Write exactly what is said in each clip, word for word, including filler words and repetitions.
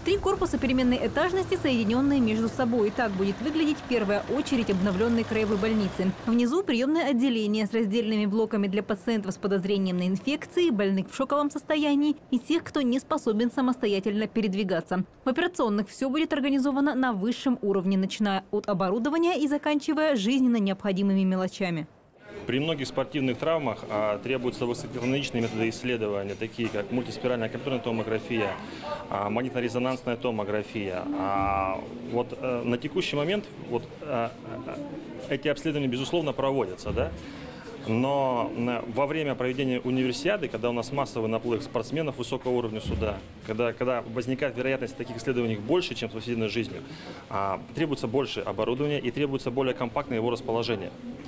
Три корпуса переменной этажности, соединенные между собой. Так будет выглядеть в первую очередь обновленной краевой больницы. Внизу приемное отделение с раздельными блоками для пациентов с подозрением на инфекции, больных в шоковом состоянии и тех, кто не способен самостоятельно передвигаться. В операционных все будет организовано на высшем уровне, начиная от оборудования и заканчивая жизненно необходимыми мелочами. При многих спортивных травмах а, требуются высокотехнологичные методы исследования, такие как мультиспиральная компьютерная томография, а, магнитно-резонансная томография. А, вот, а, на текущий момент вот, а, эти обследования, безусловно, проводятся. Да? Но во время проведения универсиады, когда у нас массовый наплыв спортсменов высокого уровня сюда, когда, когда возникает вероятность таких исследований больше, чем в повседневной жизни, а, требуется больше оборудования и требуется более компактное его расположение.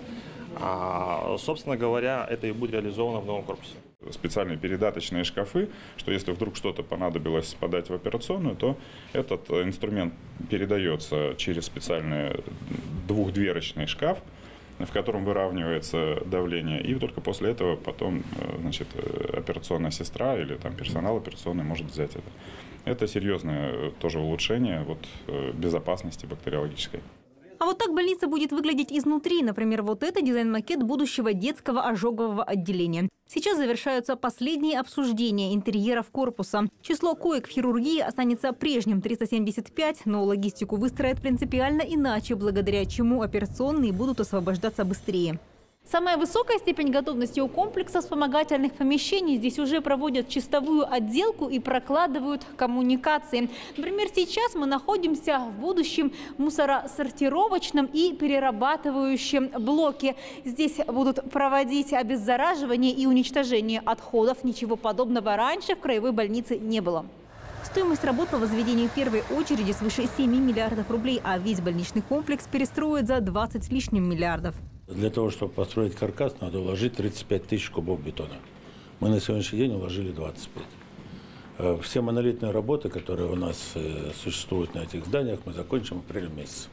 А, собственно говоря, это и будет реализовано в новом корпусе. Специальные передаточные шкафы, что если вдруг что-то понадобилось подать в операционную, то этот инструмент передается через специальный двухдверочный шкаф, в котором выравнивается давление, и только после этого потом, значит, операционная сестра или там персонал операционный может взять это. Это серьезное тоже улучшение вот, безопасности бактериологической. А вот так больница будет выглядеть изнутри. Например, вот это дизайн-макет будущего детского ожогового отделения. Сейчас завершаются последние обсуждения интерьеров корпуса. Число коек в хирургии останется прежним – триста семьдесят пять, но логистику выстроят принципиально иначе, благодаря чему операционные будут освобождаться быстрее. Самая высокая степень готовности у комплекса вспомогательных помещений. Здесь уже проводят чистовую отделку и прокладывают коммуникации. Например, сейчас мы находимся в будущем мусоросортировочном и перерабатывающем блоке. Здесь будут проводить обеззараживание и уничтожение отходов. Ничего подобного раньше в краевой больнице не было. Стоимость работ по возведению первой очереди свыше семи миллиардов рублей, а весь больничный комплекс перестроят за двадцать с лишним миллиардов. Для того, чтобы построить каркас, надо уложить тридцать пять тысяч кубов бетона. Мы на сегодняшний день уложили двадцать пять. Все монолитные работы, которые у нас существуют на этих зданиях, мы закончим в апреле месяце.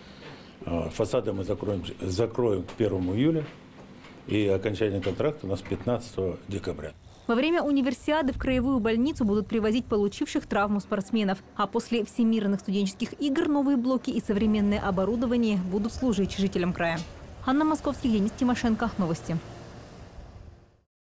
Фасады мы закроем, закроем к первому июля, и окончание контракта у нас пятнадцатого декабря. Во время универсиады в краевую больницу будут привозить получивших травму спортсменов. А после всемирных студенческих игр новые блоки и современное оборудование будут служить жителям края. Анна Московских, Денис Тимошенко. Новости.